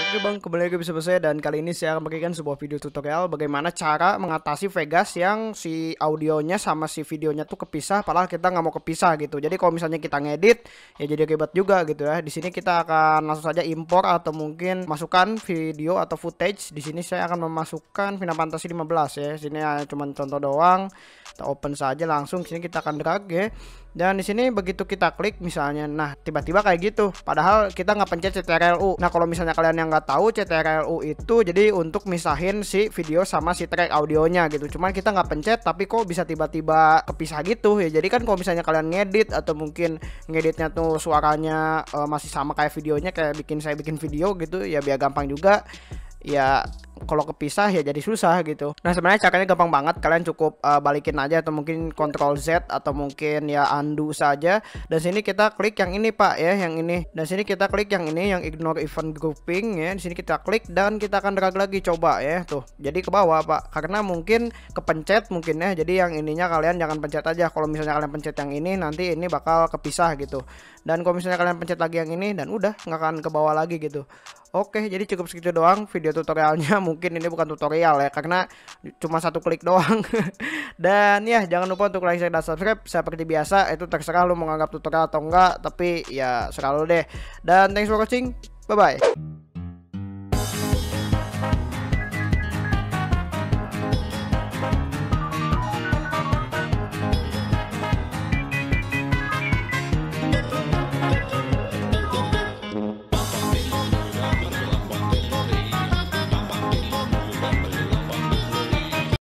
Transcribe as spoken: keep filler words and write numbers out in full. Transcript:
Oke bang, kembali lagi bersama saya dan kali ini saya akan memberikan sebuah video tutorial bagaimana cara mengatasi Vegas yang si audionya sama si videonya tuh kepisah, padahal kita nggak mau kepisah gitu. Jadi kalau misalnya kita ngedit, ya jadi ribet juga gitu ya. Di sini kita akan langsung saja impor atau mungkin masukkan video atau footage. Di sini saya akan memasukkan Final Fantasy lima belas ya. Sini ya, cuma contoh doang. Kita open saja langsung. Sini kita akan drag ya. Dan di sini begitu kita klik misalnya, nah tiba-tiba kayak gitu. Padahal kita nggak pencet C T R L U. Nah kalau misalnya kalian yang nggak tahu, C T R L U itu jadi untuk misahin si video sama si track audionya gitu. Cuman kita nggak pencet, tapi kok bisa tiba-tiba kepisah gitu ya. Jadi kan kalau misalnya kalian ngedit atau mungkin ngeditnya tuh suaranya uh, masih sama kayak videonya, kayak bikin saya bikin video gitu ya, biar gampang juga. Ya kalau kepisah ya jadi susah gitu. Nah sebenarnya caranya gampang banget. Kalian cukup uh, balikin aja atau mungkin Ctrl Z atau mungkin ya undo saja. Dan sini kita klik yang ini pak ya, yang ini. Dan sini kita klik yang ini, yang ignore event grouping ya. Di sini kita klik dan kita akan drag lagi coba ya tuh. Jadi ke bawah pak, karena mungkin kepencet mungkin ya. Jadi yang ininya kalian jangan pencet aja. Kalau misalnya kalian pencet yang ini, nanti ini bakal kepisah gitu. Dan kalau misalnya kalian pencet lagi yang ini, dan udah nggak akan ke bawah lagi gitu. Oke, jadi cukup segitu doang video tutorialnya. Mungkin ini bukan tutorial ya, karena cuma satu klik doang. Dan ya jangan lupa untuk like, share, dan subscribe. Seperti biasa, itu terserah lu mau nganggap tutorial atau enggak, tapi ya serah lu deh. Dan thanks for watching, bye bye.